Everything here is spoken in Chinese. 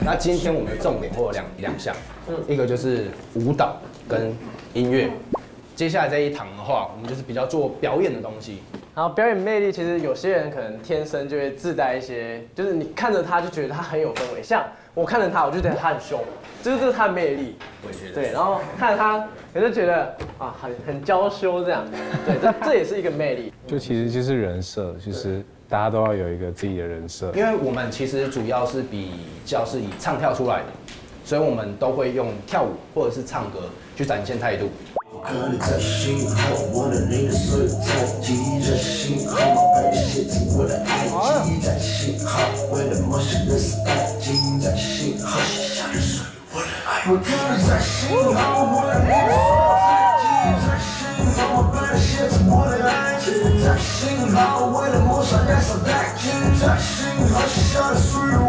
那今天我们的重点会有两项，一个就是舞蹈跟音乐。接下来这一堂的话，我们就是比较做表演的东西。 然后表演魅力，其实有些人可能天生就会自带一些，就是你看着他就觉得他很有氛围。像我看着他，我就觉得他很凶，这是他的魅力。 我也觉得。 对，然后看着他，我就觉得啊，很娇羞这样。对，这也是一个魅力。 就其实就是人设，就是大家都要有一个自己的人设。 因为我们其实主要是比较是以唱跳出来的，所以我们都会用跳舞或者是唱歌去展现态度。 可你在心后，我的你的所有猜忌在心后，把你写进我的爱记在心后，为了梦想的死殆尽在心后，写下的所有我的爱。我可你在心后，我的你的所有猜忌在心后，把你写进我的爱记在心后，为了梦想的死殆尽在心后，写下的所有。